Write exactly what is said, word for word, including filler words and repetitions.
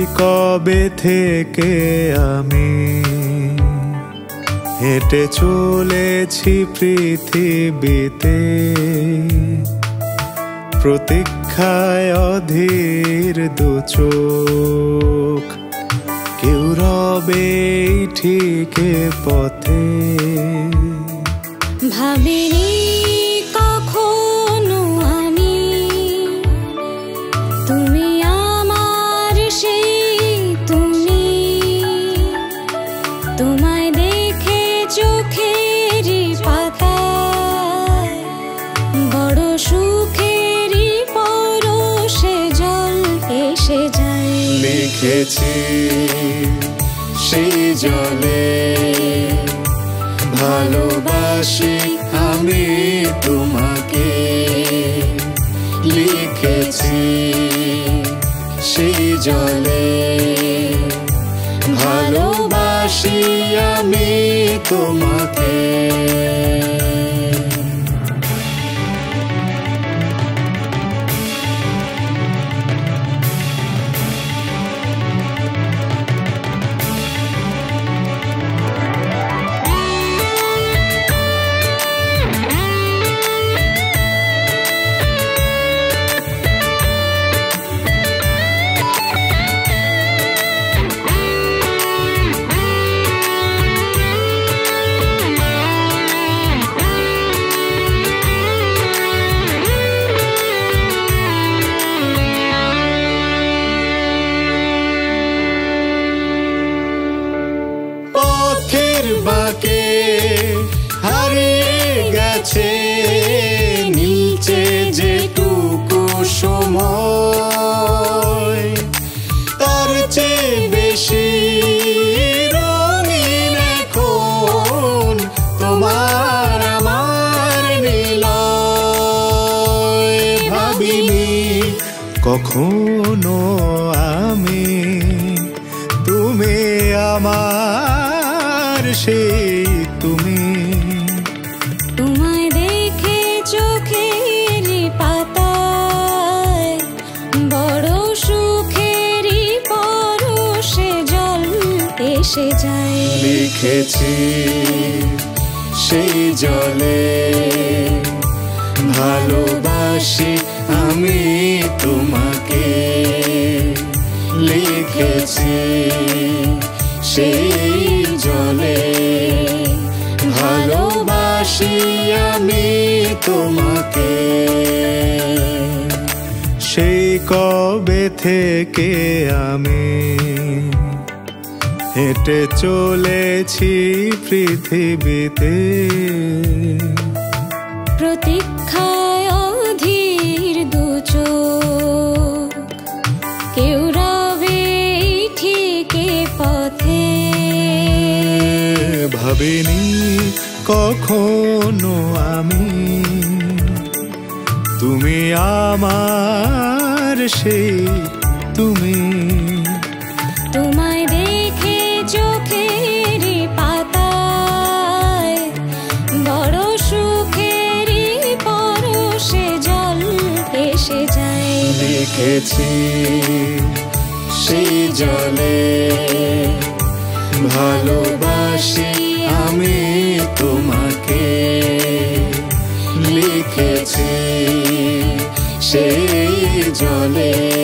কবে থেকে আমি হেঁটে চলেছি পৃথিবীতে, প্রতীক্ষায় অধীর দু চোখ, কেউ রবে ঠিক পথে। ভাবিনি কখনো আমি তুমি আমার সেই তুমি, তোমায় দেখে চোখের পাতায় বড় সুখেরই পরশে জল এসে যায়। লিখেছি সেই জলে ভালোবাসি আমি তোমাকে, লিখেছি সেই জলে ভালোবাসি আমি তোমাকে। বাকে হারিয়ে গেছে নিচে যেটুকু সময়, তার চেয়ে বেশি রঙিন এখন তোমার আমার নিলয়। ভাবিনি কখনো আমি তুমি আমার সেই তুমি, তোমায় দেখে চোখের পাতায় বড় সুখেরই পরশে জল এসে যায়। লিখেছি সেই জলে ভালোবাসি আমি তোমাকে, লিখেছি সেই জলে ভালোবাসি আমি তোমাকে। সেই কবে থেকে আমি হেঁটে চলেছি পৃথিবীতে, প্রতীক্ষায় অধীর দু চোখ, কেউ রবে ঠিক পথে। ভাবিনি কখনো আমি তুমি আমার সেই তুমি, তোমায় দেখে চোখের পাতায় বড় সুখেরই পরশে জল এসে যায়। লিখেছি সেই জলে ভালোবাসি আমি তোমাকে, লিখেছি সেই জলে